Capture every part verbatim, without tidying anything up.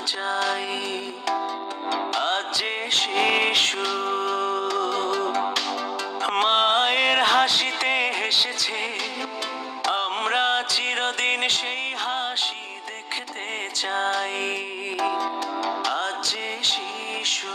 চাই। আজ যে শিশু মায়ের হাসিতে হেসেছে, আমরা চিরদিন সেই হাসি দেখতে চাই। আজ যে শিশু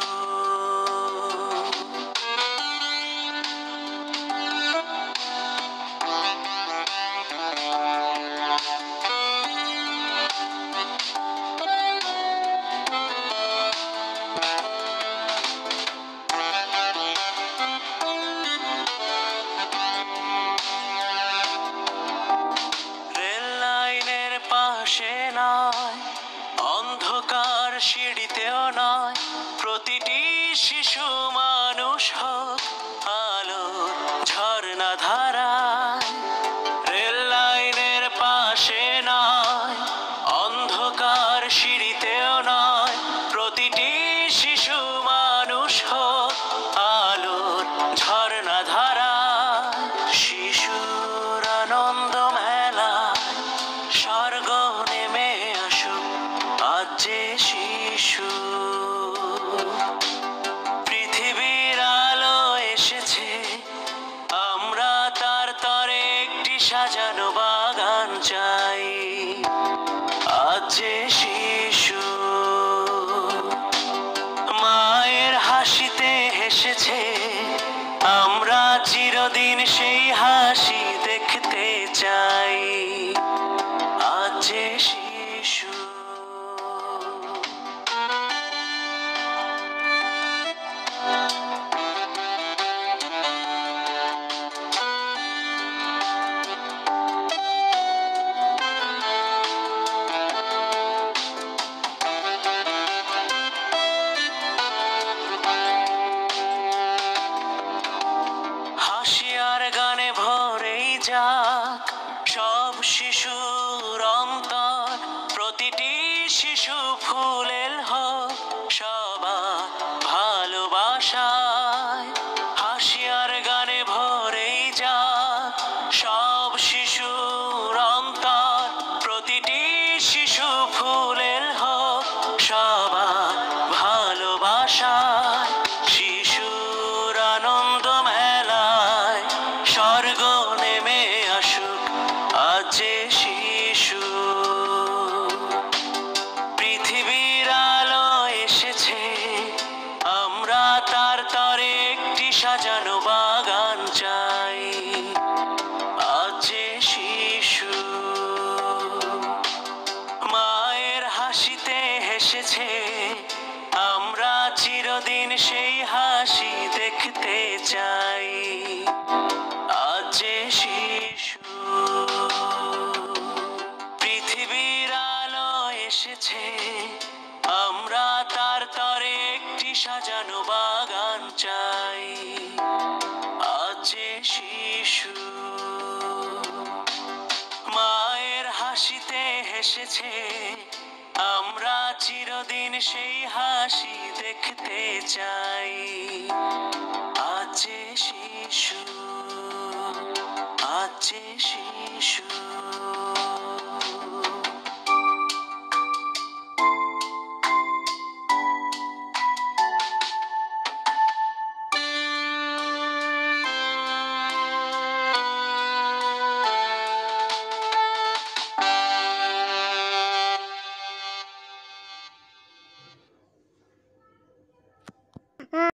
পাশে নয়, অন্ধকার সিঁড়িতেও নয়, প্রতিটি শিশু মানুষ হোক আলোর ঝর্ণা ধারায়। রেল লাইনের পাশে নয়, অন্ধকার সিঁড়িতেও নয়, প্রতিটি শিশু মানুষ হোক আলোর ঝর্ণা ধারায়। শিশুর আনন্দ মেলায় স্বর্গ নেমে আসুক, আজ যে শিশু পৃথিবীর আলো এসেছে, আমরা তার তরে একটি সাজানো বাগান চাই। আজ যে শিশু মায়ের হাসিতে হেসেছে, আমরা চিরদিন সেই হাসি দেখতে চাই। আজ যে শিশু হাসি আর গানে ভরেই যাক সব শিশুর অন্তর, প্রতিটি শিশু ফুলেল হোক সবার ভালোবাসায়। হাসি আর গানে ভরেই যাক সব শিশুর অন্তর, প্রতিটি শিশু ফুলেল হোক সবার ভালোবাসায়। শিশুর আনন্দ মেলায় স্বর্গ নেমে আসুক, আজ যে শিশু পৃথিবীর আলো এসেছে, আমরা তার তরে একটি সাজানো বাগান চাই। আজ যে শিশু মায়ের হাসিতে হেসেছে, আমরা চিরদিন সেই হাসি দেখতে চাই। আজ যে শিশু পৃথিবীর আলো এসেছে, আমরা তার তরে একটি সাজানো বাগান চাই। আজ যে শিশু মায়ের হাসিতে হেসেছে, আমরা চিরদিন সেই হাসি দেখতে চাই। আজ যে শিশু আজ যে শিশু